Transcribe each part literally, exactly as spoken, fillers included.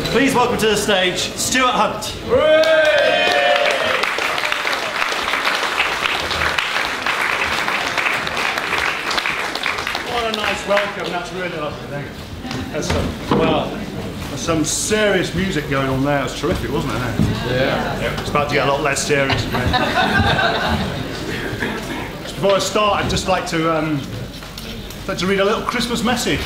Please welcome to the stage Stuart Hunt. What a nice welcome, that's really lovely, thank you. There's some, well, there's some serious music going on there. It was terrific, wasn't it? Yeah. It's about to get a lot less serious. Just before I start, I'd just like to, um, like to read a little Christmas message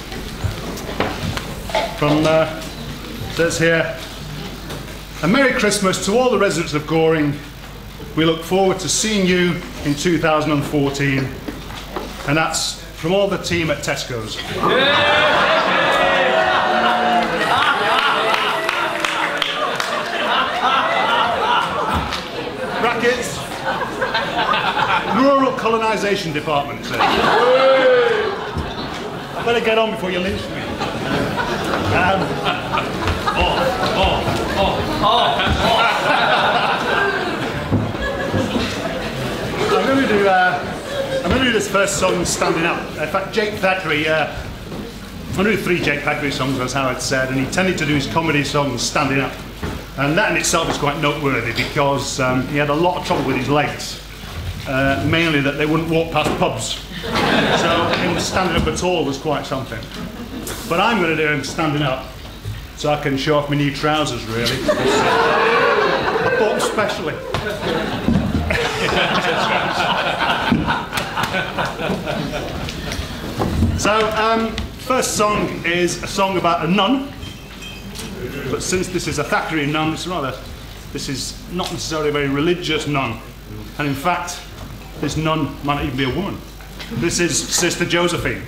from, uh, it says here, a Merry Christmas to all the residents of Goring. We look forward to seeing you in two thousand fourteen. And that's from all the team at Tesco's. Brackets. Rural Colonisation Department. I better get on before you lynch me. Um, oh, oh, oh, oh, oh. I'm going to do. Uh, I'm going to do this first song standing up. In fact, Jake Thackeray. Uh, I'm going to do three Jake Thackeray songs, as Howard said, and he tended to do his comedy songs standing up. And that in itself is quite noteworthy because um, he had a lot of trouble with his legs. Uh, mainly that they wouldn't walk past pubs. So him standing up at all was quite something. But I'm going to do him standing up so I can show off my new trousers, really. I bought them specially. So, um, first song is a song about a nun. But since this is a Thackeray nun, it's rather, this is not necessarily a very religious nun. And in fact, this nun might not even be a woman. This is Sister Josephine.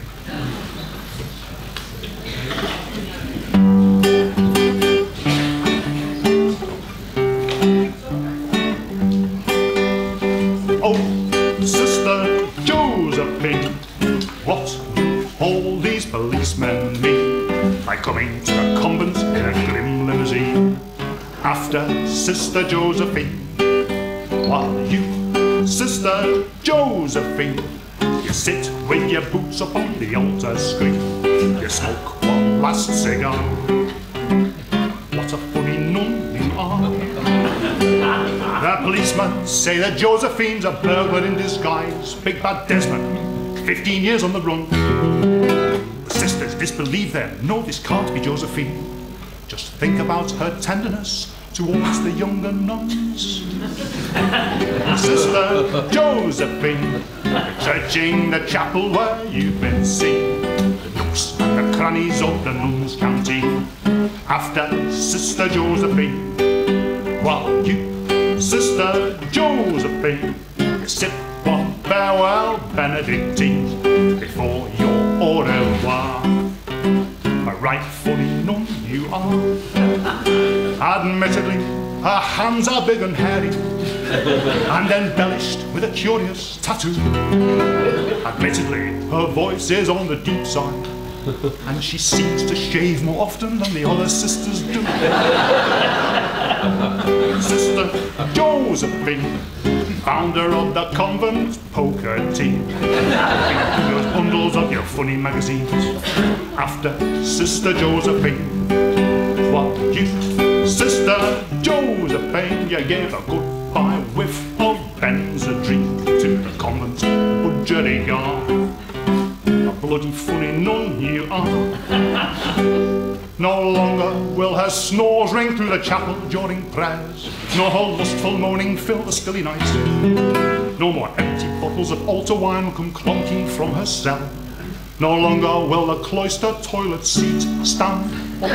Oh, Sister Josephine, what do all these policemen mean by coming to the convent in a glim limousine? After Sister Josephine, while you, Sister Josephine, you sit with your boots upon the altar screen. You smoke one last cigar. What a funny nun you are. The policemen say that Josephine's a burglar in disguise. Big bad Desmond, fifteen years on the run. The sisters disbelieve them. No, this can't be Josephine. Just think about her tenderness towards the younger nuns. Sister Josephine, searching the chapel where you've been seen, the nooks and the crannies of the nuns' canteen. After Sister Josephine, while you, Sister Josephine, you sip one farewell Benedictine before your au revoir. A right funny nun you are. Admittedly, her hands are big and hairy, and embellished with a curious tattoo. Admittedly, her voice is on the deep side, and she seems to shave more often than the other sisters do. Sister Josephine, founder of the convent poker team, those bundles of your funny magazines. After Sister Josephine, what you, Sister Josephine, you gave a goodbye whiff of Benzedrine to the convent's budgery yard. A bloody funny nun you are. No longer will her snores ring through the chapel during prayers, nor her lustful moaning fill the stilly night. No more empty bottles of altar wine will come clonking from her cell. No longer will the cloister toilet seat stand.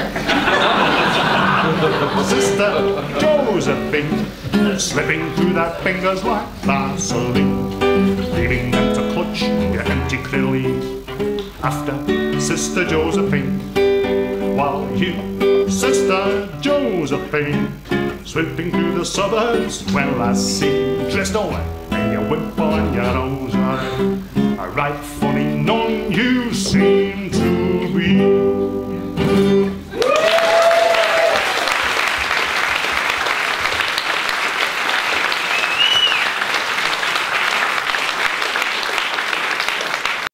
Sister Josephine, slipping through their fingers like Vaseline, leaving them to clutch your empty crinoline. After Sister Josephine, while you, Sister Josephine, sweeping through the suburbs, well I see, dressed all in your wimple and your rosary, a right